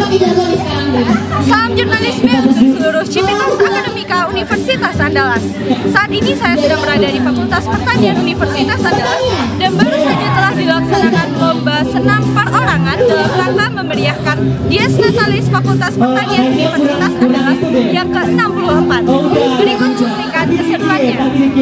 Salam jurnalisme untuk seluruh Civitas Akademika Universitas Andalas. Saat ini saya sedang berada di Fakultas Pertanian Universitas Andalas dan baru saja telah dilaksanakan lomba senam perorangan dalam rangka memeriahkan Dies Natalis Fakultas Pertanian Universitas Andalas yang ke-64. Berikut cuplikan keseruannya.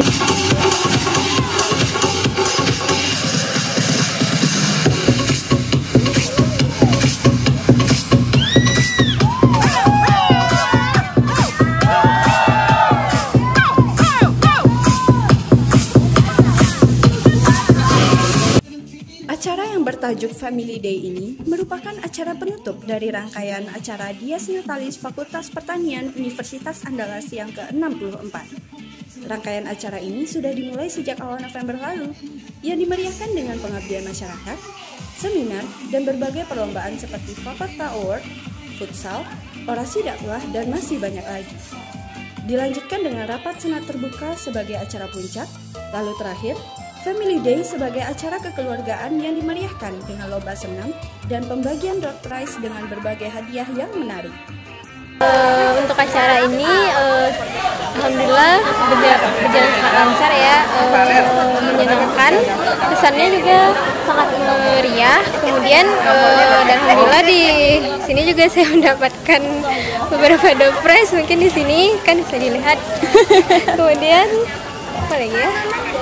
Acara yang bertajuk Family Day ini merupakan acara penutup dari rangkaian acara Dies Natalis Fakultas Pertanian Universitas Andalas yang ke-64. Rangkaian acara ini sudah dimulai sejak awal November lalu, yang dimeriahkan dengan pengabdian masyarakat, seminar, dan berbagai perlombaan seperti Fakulta Award, futsal, orasi dakwah, dan masih banyak lagi. Dilanjutkan dengan rapat senat terbuka sebagai acara puncak, lalu terakhir, Family Day sebagai acara kekeluargaan yang dimeriahkan dengan lomba senam dan pembagian door prize dengan berbagai hadiah yang menarik. Untuk acara ini, alhamdulillah berjalan sangat lancar ya, menyenangkan. Kesannya juga sangat meriah. Kemudian, dan alhamdulillah di sini juga saya mendapatkan beberapa door prize. Mungkin di sini kan bisa dilihat. Kemudian apa lagi ya?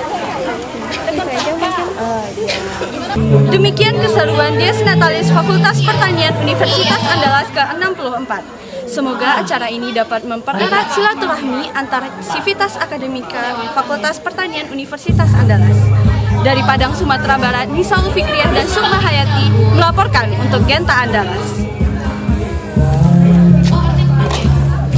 Demikian keseruan Dies Natalis Fakultas Pertanian Universitas Andalas ke-64. Semoga acara ini dapat mempererat silaturahmi antara Civitas Akademika Fakultas Pertanian Universitas Andalas. Dari Padang, Sumatera Barat, Nisa Fikriah dan Sukma Hayati melaporkan untuk Genta Andalas.